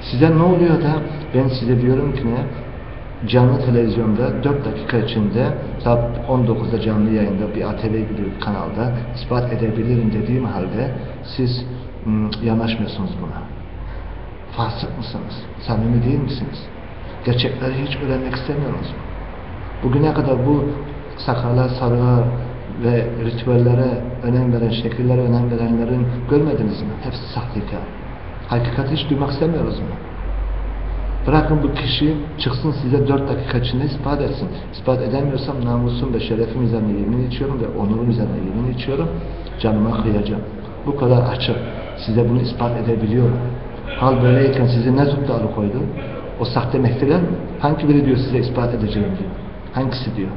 Size ne oluyor da ben size diyorum ki ne? Canlı televizyonda 4 dakika içinde saat 19'da canlı yayında bir ATV gibi bir kanalda ispat edebilirim dediğim halde siz yanaşmıyorsunuz buna. Fasık mısınız? Samimi değil misiniz? Gerçekleri hiç öğrenmek istemiyorsunuz mu? Bugüne kadar bu sakala, sarığa ve ritüellere önem veren, şekillere önem verenlerin görmediniz mi? Hepsi sahtekar. Hakikati hiç duymak istemiyoruz mu? Bırakın bu kişi çıksın size 4 dakika içinde ispat etsin. İspat edemiyorsam namusum ve şerefim üzerine yemin içiyorum ve onurum üzerine yemin içiyorum. Canıma kıyacağım. Bu kadar açık. Size bunu ispat edebiliyorum. Hal böyleyken sizi ne tuttu alıkoydu? O sahte mehdiler mi? Hangi biri diyor size ispat edeceğim diyor? Hangisi diyor?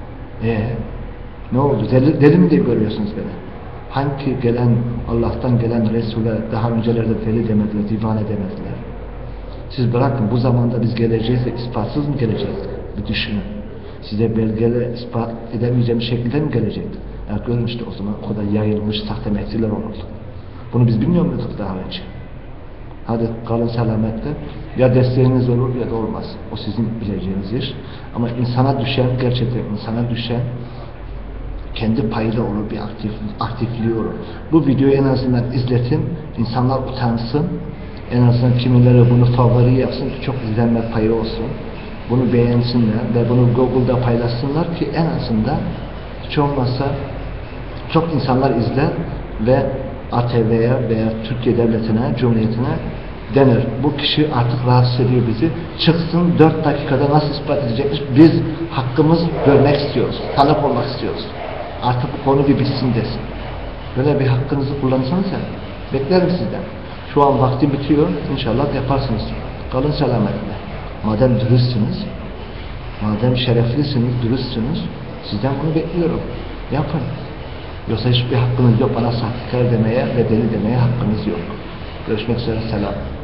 Ne oldu? Deli mi diye görüyorsunuz beni? Hangi gelen Allah'tan gelen Resul'e daha öncelerde deli demediler, divane demediler? Siz bırakın bu zamanda biz geleceğiz de ispatsız mı geleceğiz? Bir düşünün. Size belgeyle ispat edemeyeceğim şekilde mi gelecekti? Görün işte o zaman o kadar yayılmış sahte mehdiler olurdu. Bunu biz bilmiyor muyduk daha önce? Hadi kalın selametle. Ya desteğiniz olur ya da olmaz. O sizin bileceğiniz iş. Ama insana düşen, gerçekten insana düşen kendi payıyla olur, bir aktifliği olur. Bu videoyu en azından izletin, insanlar utansın. En azından kimileri bunu favori yapsın ki çok izlenme payı olsun. Bunu beğensinler ve bunu Google'da paylaşsınlar ki en azından hiç olmazsa çok insanlar izler ve ATV'ye veya Türkiye Devleti'ne, Cumhuriyeti'ne denir. Bu kişi artık rahatsız ediyor bizi. Çıksın 4 dakikada nasıl ispat edecekmiş? Biz hakkımız görmek istiyoruz. Tanık olmak istiyoruz. Artık bu konu bir bitsin desin. Böyle bir hakkınızı kullanırsanız ya. Beklerim sizden. Şu an vakti bitiyor. İnşallah yaparsınız. Kalın selametle. Madem dürüstsünüz, madem şereflisiniz, dürüstsünüz, sizden bunu bekliyorum. Yapın. Yoksa hiçbir hakkınız yok. Bana sahtekar demeye ve deli demeye hakkınız yok. Görüşmek üzere. Selam.